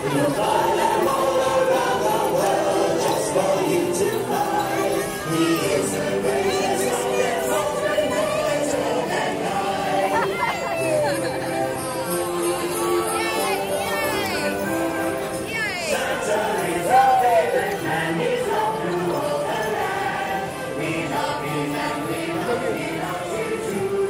We'll fly them all around the world just for you to fly. He is the greatest of them all, and mortal and Santa is our favorite man, he's loved through all the land. We love him and we love him, loves you too.